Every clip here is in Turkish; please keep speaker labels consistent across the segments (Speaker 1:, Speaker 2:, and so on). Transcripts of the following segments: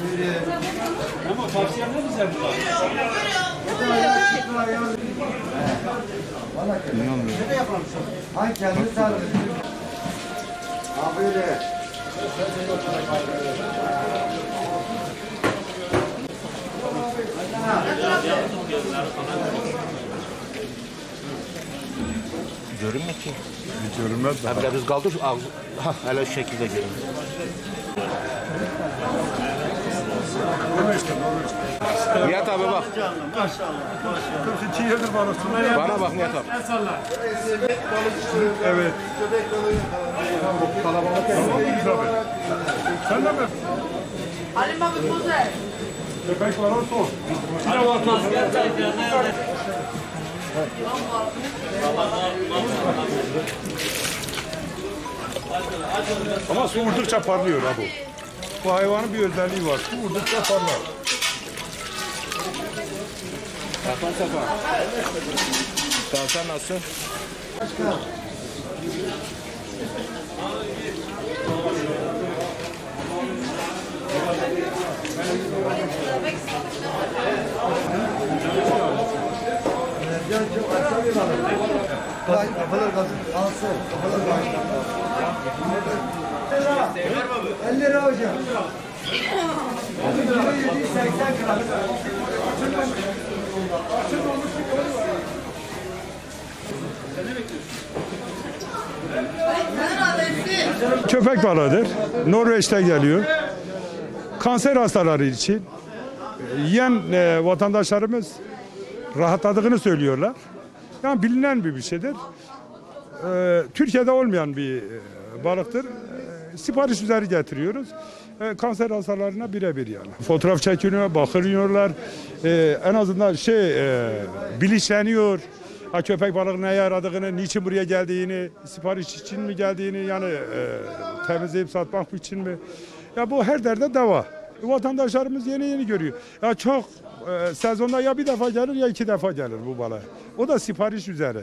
Speaker 1: Ama tavsiyem ne güzel bu?
Speaker 2: Ne yapalım? Ay kendini sarılır. Ha böyle.
Speaker 3: Görünmüyor ki.
Speaker 4: Görünmez de.
Speaker 3: Abi biz kaldık ağzı. Ha, hele şu şekilde görünüyor. Nihat abi bak.
Speaker 4: Maşallah. 42 yıldır balıkçılık.
Speaker 3: Bana bak Nihat abi.
Speaker 4: Evet.
Speaker 3: Kalabalık.
Speaker 4: Sen de mi?
Speaker 5: Halim abi kuze.
Speaker 4: Köpek var sor. Yine var sor. Ama su vurdukça parlıyor ha bu. Bu hayvanın bir özelliği var. Su vurdukça parlar.
Speaker 3: Sapan sapan. Tavsan nasıl?
Speaker 2: Kafalar kalsın. Alsın. Kafalar kalsın. 50 lira hocam. 780 gram.
Speaker 4: Köpek balığıdır. Norveç'te geliyor. Kanser hastaları için yiyen vatandaşlarımız rahatladığını söylüyorlar. Yani bilinen bir şeydir. Türkiye'de olmayan bir balıktır. Sipariş üzeri getiriyoruz. Kanser hastalarına birebir yani. Fotoğraf çekiliyor, bakılıyorlar. En azından bilinçleniyor. Köpek balığının neye yaradığını, niçin buraya geldiğini, sipariş için mi geldiğini, yani temizleyip satmak için mi? Ya bu her derde deva. Vatandaşlarımız yeni görüyor. Ya çok sezonda ya bir defa gelir ya iki defa gelir bu balık. O da sipariş üzere.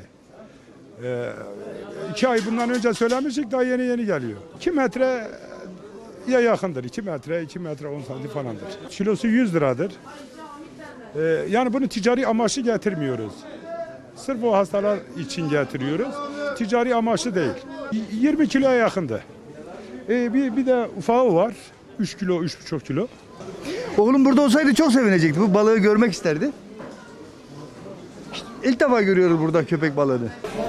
Speaker 4: 2 ay bundan önce söylemiştik, daha yeni geliyor. 2 metre ya yakındır. 2 metre, 2 metre 10 santim falandır. Kilosu 100 liradır. Yani bunu ticari amaçlı getirmiyoruz. Sırf o hastalar için getiriyoruz. Ticari amaçlı değil. 20 kiloya yakındı. Bir de ufağı var. 3 kilo, 3,5 kilo.
Speaker 2: Oğlum burada olsaydı çok sevinecekti. Bu balığı görmek isterdi. İlk defa görüyoruz burada köpek balığını.